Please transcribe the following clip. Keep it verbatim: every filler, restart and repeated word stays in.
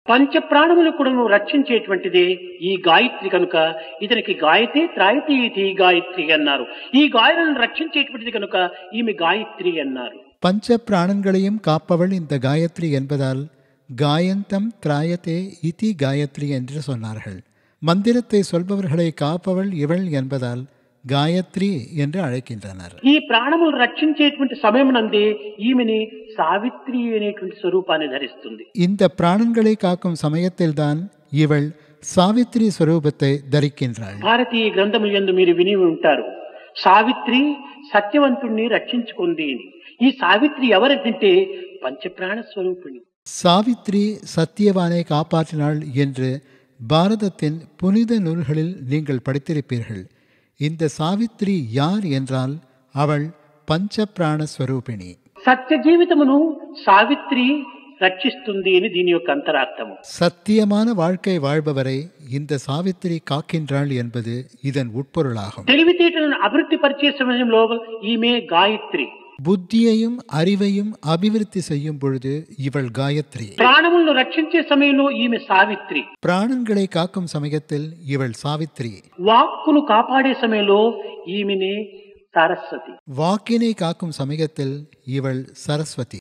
పంచ ప్రాణములు కూడాను రక్షించేటువంటిదే ఈ గాయత్రి కనుక ఇతనికి గాయతే త్రాయతే ఇది గాయత్రి అన్నారు. ఈ గాయలను రక్షించేటువంటిది కనుక ఈమె గాయత్రి అన్నారు. பஞ்ச பிராணங்களையும் காப்பவள் இந்த காயத்ரி என்பதால் காயந்தம் திராயத்தே இதி காயத்ரி என்று சொன்னார்கள். மந்திரத்தை சொல்பவர்களை காப்பவள் இவள் என்பதால் గాయత్రి என்று అழைக்கின்றனர். ఈ ప్రాణములు రక్షించేటువంటి సమయమునందే ఈమెని సావిత్రి అనేటువంటి స్వరూపాన్ని ధరిస్తుంది. இந்த ప్రాణங்களை కాக்கும் సమయத்தில்தான் இவள் సావిత్రి స్వరూపத்தை ధరిக்கின்றாள். భారతీయ గ్రంథముల యందు మీరు విని ఉంటారు, సావిత్రి సత్యవంతుణ్ణి రక్షించుకుంది అని. ఈ సావిత్రి ఎవరంటే పంచప్రాణ స్వరూపిణి. சாவித்ரி சத்தியவானை காப்பாற்றினாள் என்று பாரதத்தின் புனித நூல்களில் நீங்கள் படித்திருப்பீர்கள். இந்த சாவித்ரி யார் என்றால் அவள் పంచ ప్రాణ స్వరూపిణి. సత్య జీవితమును సావిత్రి రక్షిస్తుంది అని దీని యొక్క అంతరార్థము. சத்தியமான வாழ்க்கை வாழ்பவரை இந்த சாவித்ரி காக்கின்றாள் என்பது இதன் உட்பொருளாகும். తెలివితేటలను అభివృద్ధి పరిచే సమయంలో ఈమె గాయత్రి. புத்தியையும் அறிவையும் அபிவிருத்தி செய்யும் பொழுது இவள் காயத்ரி. ప్రాణములను రక్షించే సమయంలో ఈమె సావిత్రి. ప్రాణங்களை காக்கும் சமயத்தில் இவள் சாவித்ரி. వాక్కును కాపాడే సమయంలో ఈమెనే సరస్వతి. வாக்கினை காக்கும் சமயத்தில் இவள் சரஸ்வதி.